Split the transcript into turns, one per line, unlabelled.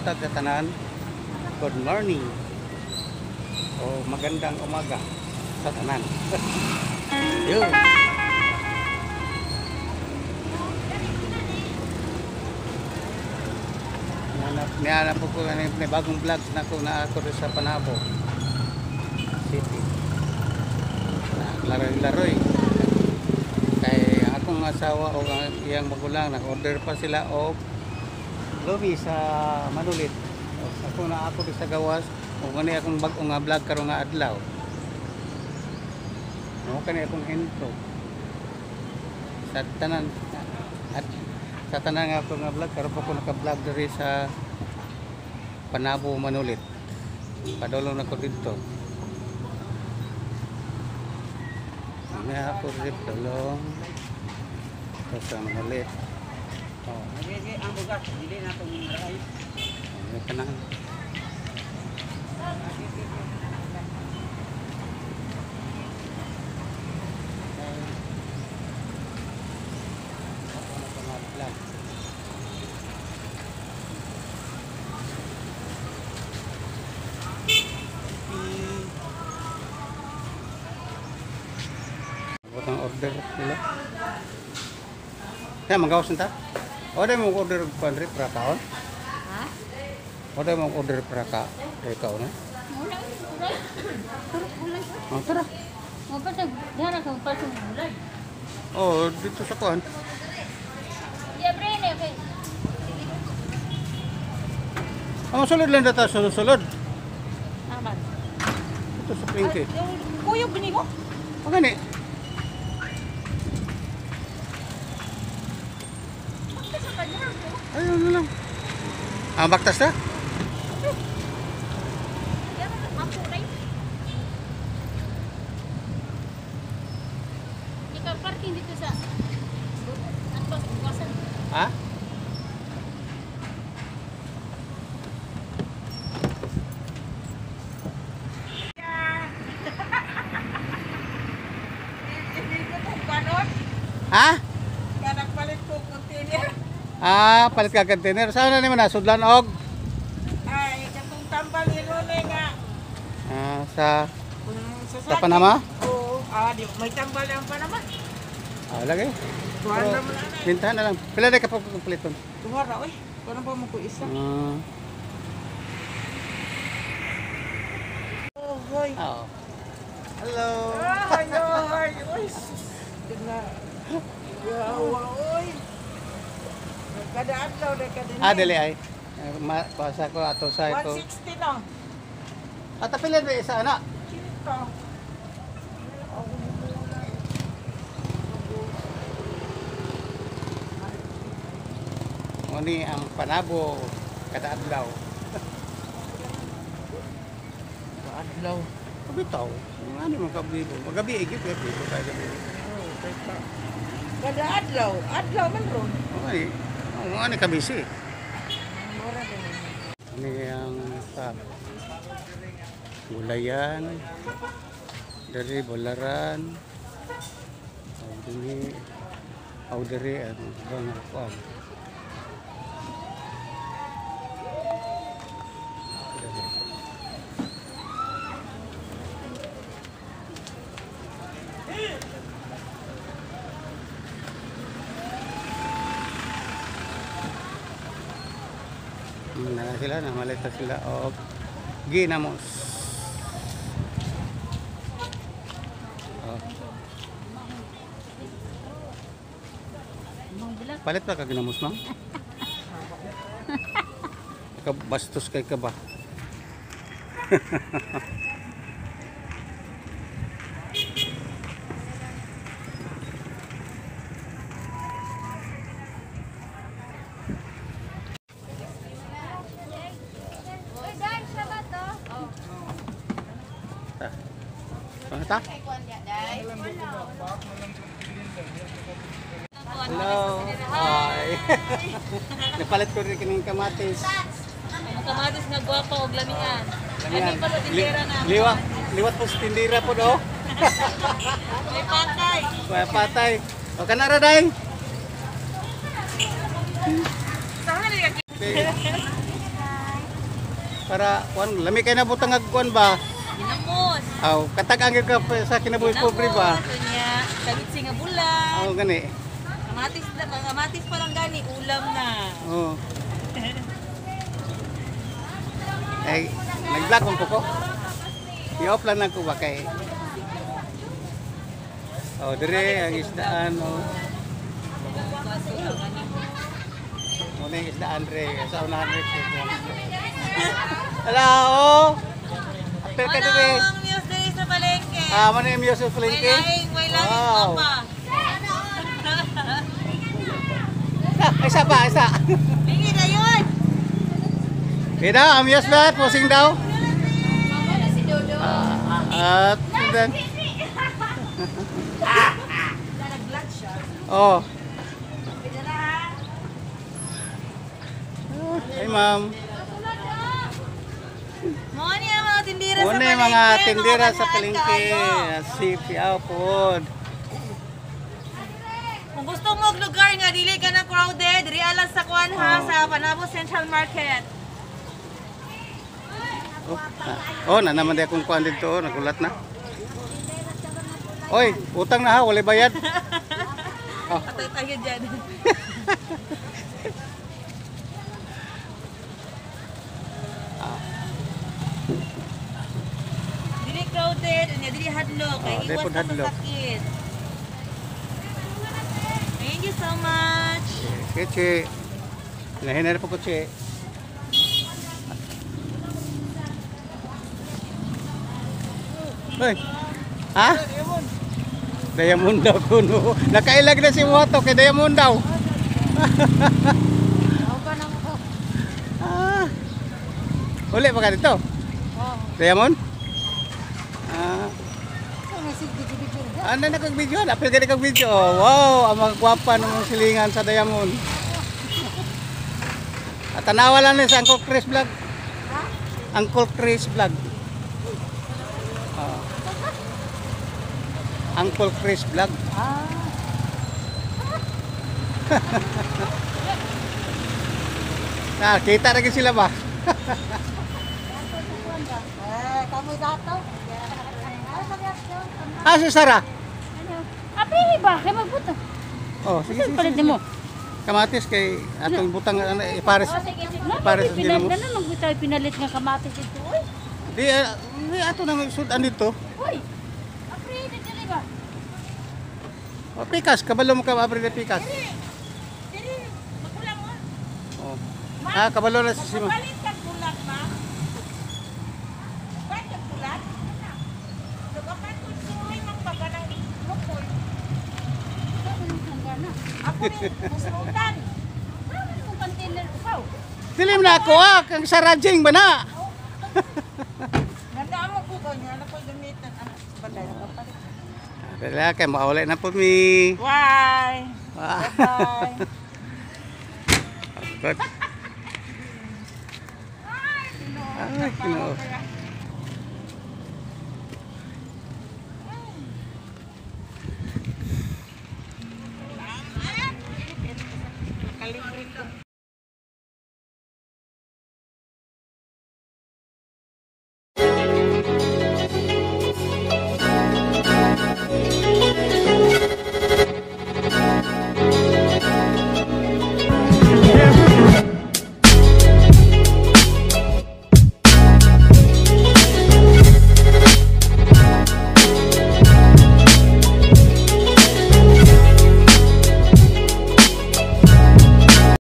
buntag sa tanan. Good morning. O magandang umaga sa tanan. Yun. Nihanap po may bagong vlogs na ko na ako sa Panabo City. Laroy-laroy. Kay akong asawa o iyang magulang nag-order pa sila og lubi sa Manulit. Ako na ako sa gawas o kani akong bag-o nga vlog karon nga adlaw. No kani akong intro. Sa tanan at sa tanan nga ako nga vlog karon pa ko naka-vlog diri sa Panabo Manulit. Padulong na ko dito. Nga ako rin tulong sa Manulit. Oh.
Ang bugas, hindi na itong rice.
Ano ka na? Ang order nila. Kaya magawas nita? O dahil mong order pandri para kaon?
Ha?
O dahil mong order para kaon na?
Mulai.
O tara.
Mau pasang darah kau pasang mulai.
O dito sa kuhan.
Ya brene okay.
Ang sulod lang data sulod.
Aman.
Ito sa pinky.
Kuyog bini ko.
O gani? Ayun na lang. Ah, baktas na?
Ikaw parking dito sa atas bukasan.
Ha? Ha?
Palit ko container.
Ah, palit ka container. Saan na naman na? Sudlan og?
Ay, katong tambal ni Rone nga.
Ah, sa
Sa
Panama?
Oo. May tambal ang Panama.
Ah, lagi.
Tuhan naman na.
Pintahan na lang. Pila na ka pa kumpleton?
Tumara, oy. Paano ba mo ko isa?
Ah.
Oh, hoy.
Oo. Hello.
Ay, ay, oy. Tingnan. Yawa, oy. Kada adlaw na kada.
Ah, dili ay. Basa ko ato sa ito.
160 na.
At pila na isa ana?
Chito.
Muni ang Panabo kada adlaw.
Adlaw.
Bitaw. Ano man kabibo? Magabi igit ya bibo tayo gabi.
Kada adlaw, adlaw man ron.
Okay. Ano kabisi?
Mura din.
Ini yang gulayan dari bolaran ini dari bang apa na sila na malita sila og ginamos. Palit pa ka ginamos ma'am? Bastos kay ka ba? Ta? Hello. Hi. Napalit ko rin kining kamatis.
Ang kamatis nga gwapa og lamian.
Lamian.
Ano pa do tindera na?
Liwat po sa tindira po do.
May patay.
May patay. O kanara day. Para kuan lami kay na butang kuan ba?
Ginamos.
Aw, katag-ang ka pa sa kinabuhi pobre ba?
Kanya, kabitsi nga bulan.
Aw gani.
Kamatis pa lang gani, ulam na.
Oh. Ay, nag-vlog ko ko. I-off lang ko ba kay. Oh, dire ang isdaan oh. Muna yung isdaan dire sa unahan dire. Hello. Oh. Apel ka dire.
Ang news diri sa palengke.
Mana yung Yusuf Flake?
May laing
Wow.
papa.
Isa pa, isa.
Lingi na yun.
Ida, amyos ba? Posing daw? At then
Nag-vlog siya.
oh. Hey ma'am.
Mga niya mga tindira sa
Muna
palengke.
yung mga tindera sa
banhaan
palengke.
kayo.
Sipi apod.
Kung gusto mo og lugar nga dili ka na crowded, diri alang sa kuan ha sa Panabo Central Market.
Oh, na naman di akong kuhan dito. Oh, nagulat na. Oy, utang na ha. Wala bayad. Oh.
Patay tayo dyan. Dili crowded, unya dili hadlok, kay
dili
iwas
pod
ka sa
hadlok.
sakit. Thank you so much.
Keche. Hinahinay po ko, che. Hoy. Ha? Diamond daw kuno. Nakailag na si Moto kay Diamond daw. Ah. Uli pa ka dito? Diamond? Ah. Ano na kag video? Apil ka kag video. Oh, wow, ang mga gwapa ng mga silingan sa Diamond. At tanawa lang ni sa Uncle Chris Vlog. Uncle Chris Vlog. Oh. Uncle Chris Vlog. Kita lagi sila ba?
Kamu dato?
Si Sarah.
Apihi ba? Kaya magbuto.
Oh, sige,
Saan
sige,
palit
sige.
mo?
Kamatis kay atong butang ipares. Ipares ang
Pinal
dinamo.
na magbutaw pinalit nga kamatis ito. Uy,
Di ato na magsudan dito.
uy. Apihi na dili ba?
Oh, pikas, kabalo mo ka abri na pikas.
Dili, magulang mo.
Oh. Kabalo na si Simo.
Palit ka kulat, ma. Palit ka kulat. Lugapan ko sumoy mang paganang lukol. Ako ni musutan.
Ano yung container upaw?
Dilim na ako kang sarajing ba na?
Ganda mo ko kanya, ano ko gamitan. Banday na kapalit.
Dala kay maulay na po mi.
Bye!
Ah.
Bye!
Good. Ay, Ginoo.